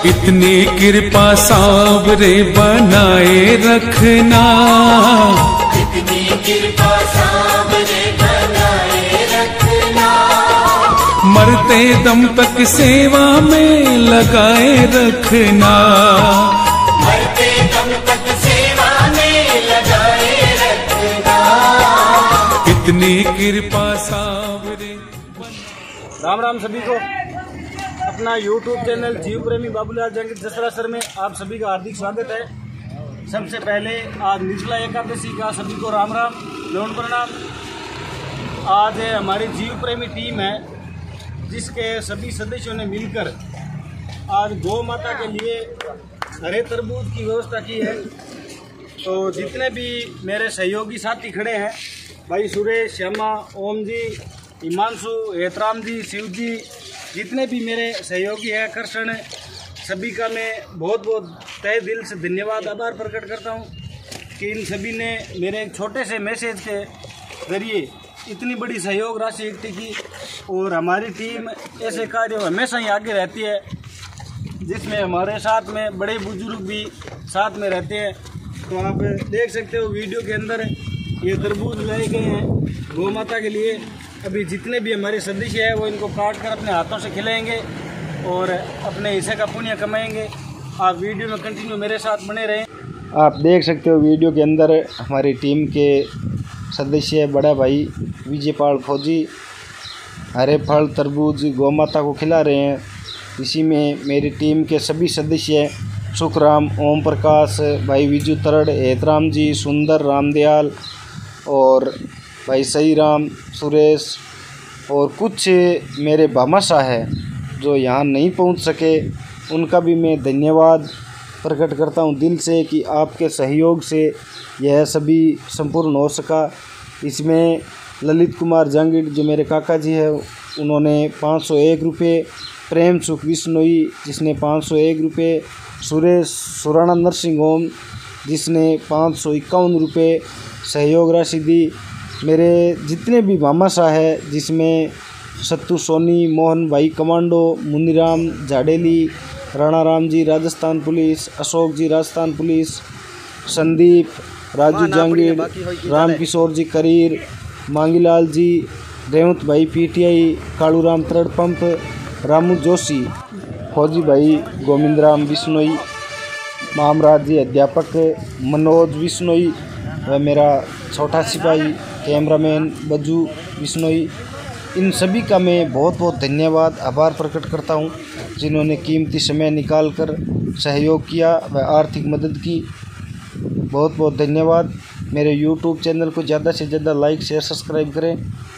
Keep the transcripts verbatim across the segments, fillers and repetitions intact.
इतनी कृपा सांवरे बनाए रखना, इतनी कृपा सांवरे बनाए रखना, मरते दम तक सेवा में लगाए रखना, मरते दम तक सेवा में लगाए रखना, इतनी कृपा सांवरे। राम राम सभी को। अपना यूट्यूब चैनल जीव प्रेमी बाबूलाल जंग जसरा सर में आप सभी का हार्दिक स्वागत है। सबसे पहले आज निर्जला एकादशी का सभी को राम राम लौन प्रणाम। आज हमारी जीव प्रेमी टीम है जिसके सभी सदस्यों ने मिलकर आज गौ माता के लिए हरे तरबूज की व्यवस्था की है। तो जितने भी मेरे सहयोगी साथी खड़े हैं, भाई सुरेश, श्यामा, ओम जी, हिमांशु, हेतराम जी, शिव जी, जितने भी मेरे सहयोगी हैं, कृष्ण, सभी का मैं बहुत बहुत तहे दिल से धन्यवाद आभार प्रकट करता हूं कि इन सभी ने मेरे एक छोटे से मैसेज के ज़रिए इतनी बड़ी सहयोग राशि इकट्ठी की। और हमारी टीम ऐसे कार्यों में हमेशा ही आगे रहती है, जिसमें हमारे साथ में बड़े बुजुर्ग भी साथ में रहते हैं। तो आप देख सकते हो वीडियो के अंदर ये तरबूज लाए गए हैं गौ माता के लिए। अभी जितने भी हमारे सदस्य हैं वो इनको काट कर अपने हाथों से खिलाएंगे और अपने हिस्से का पुण्य कमाएंगे। आप वीडियो में कंटिन्यू मेरे साथ बने रहें। आप देख सकते हो वीडियो के अंदर हमारी टीम के सदस्य बड़ा भाई विजयपाल फौजी हरे फल तरबूज गौ माता को खिला रहे हैं। इसी में मेरी टीम के सभी सदस्य सुखराम, ओम प्रकाश, भाई विजू तरड़, हेतराम जी, सुंदर, रामदयाल और भाई सही राम, सुरेश और कुछ मेरे भामाशाह है जो यहाँ नहीं पहुँच सके, उनका भी मैं धन्यवाद प्रकट करता हूँ दिल से कि आपके सहयोग से यह सभी संपूर्ण हो सका। इसमें ललित कुमार जांगिड़ जो मेरे काका जी है उन्होंने पाँच सौ एक रुपये, प्रेम सुख विश्नोई जिसने पाँच सौ एक रुपये, सुरेश सुराणा नरसिंह ओम जिसने पाँच सौ इक्यावन रुपये सहयोग राशि दी। मेरे जितने भी भामाशाह है जिसमें सत्तू सोनी, मोहन भाई commando, Muniram Jhadeli, Rana Ram ji Rajasthan police, Ashok ji Rajasthan police, Sandeep, Raju Jangid, Ram Kishore ji Karir, Mangilal ji, Revant भाई पीटीआई, कालूराम तरड़ पंप, रामू जोशी, फौजी भाई गोविंदराम बिश्नोई, मामराज जी अध्यापक, मनोज बिश्नोई व मेरा छोटा सिपाही कैमरामैन बज्जू बिश्नोई, इन सभी का मैं बहुत बहुत धन्यवाद आभार प्रकट करता हूं जिन्होंने कीमती समय निकालकर सहयोग किया व आर्थिक मदद की। बहुत बहुत धन्यवाद। मेरे यूट्यूब चैनल को ज़्यादा से ज़्यादा लाइक शेयर सब्सक्राइब करें।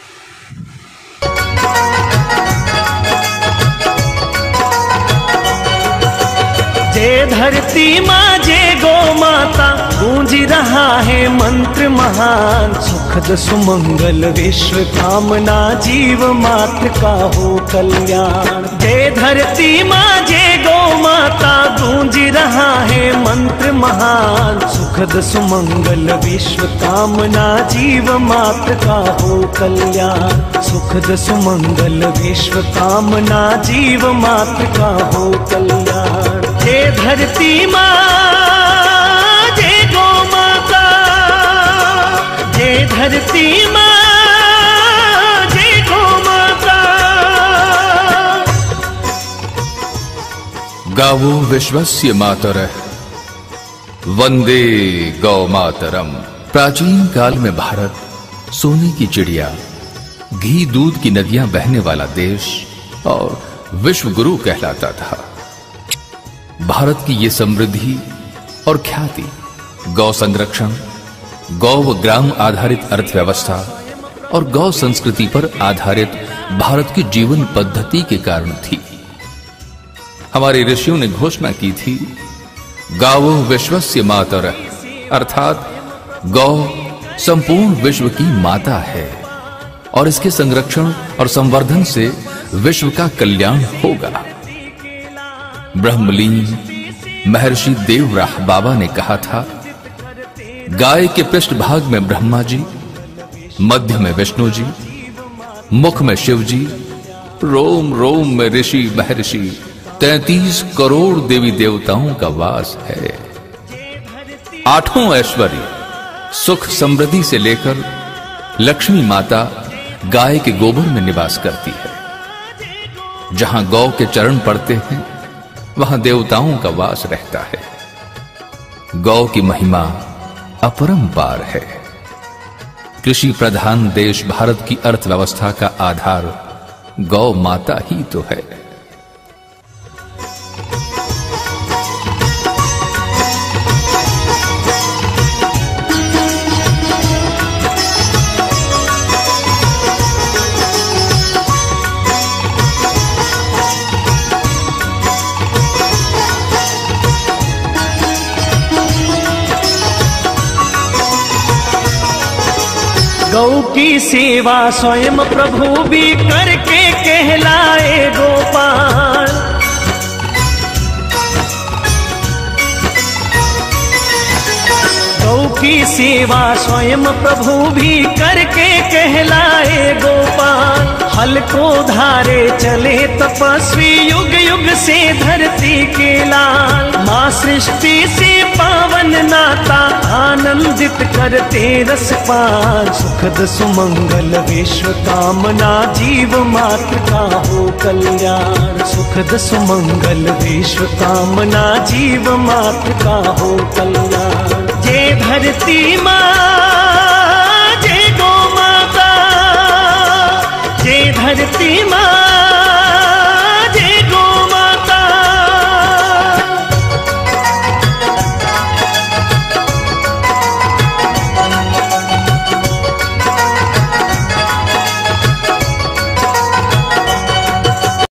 जय धरती माँ जय गौ माता, गूंज रहा है मंत्र महान, सुखद सुमंगल विश्व कामना, जीव मात्र का हो कल्याण। जय धरती माँ जय गौ माता, गूंज रहा है मंत्र महान, सुखद सुमंगल विश्व कामना, जीव मात्र का हो कल्याण। सुखद सुमंगल विश्व कामना, जीव मात्र का हो कल्याण। जय धरती माँ जय गौ माता, जय धरती माँ जय गौ माता। गावो विश्वस्य मातरः वंदे गौ मातरम। प्राचीन काल में भारत सोने की चिड़िया, घी दूध की नदियां बहने वाला देश और विश्व गुरु कहलाता था। भारत की ये समृद्धि और ख्याति गौ संरक्षण, गौ व ग्राम आधारित अर्थव्यवस्था और गौ संस्कृति पर आधारित भारत की जीवन पद्धति के कारण थी। हमारे ऋषियों ने घोषणा की थी, गावो विश्वस्य मातरः, अर्थात गौ संपूर्ण विश्व की माता है और इसके संरक्षण और संवर्धन से विश्व का कल्याण होगा। ब्रह्मलीन महर्षि देवराह बाबा ने कहा था, गाय के पृष्ठभाग में ब्रह्मा जी, मध्य में विष्णु जी, मुख में शिव जी, रोम रोम में ऋषि महर्षि तैंतीस करोड़ देवी देवताओं का वास है। आठों ऐश्वर्य सुख समृद्धि से लेकर लक्ष्मी माता गाय के गोबर में निवास करती है। जहां गौ के चरण पड़ते हैं वहां देवताओं का वास रहता है। गौ की महिमा अपरंपार है। कृषि प्रधान देश भारत की अर्थव्यवस्था का आधार गौ माता ही तो है। गौ की सेवा स्वयं प्रभु भी करके कहलाए गोपाल। गौ की सेवा स्वयं प्रभु भी करके कहलाए गोपाल। हल को धारे चले तपस्वी युग युग से धरती के लाल। माँ सृष्टि से पावन नाता आनंदित करते रसपाल। सुखद सुमंगल विश्व कामना जीव मात्र का हो कल्याण। सुखद सुमंगल विश्व कामना जीव मात्र का हो कल्याण। जय धरती माँ जय गौ माता, जय धरती माँ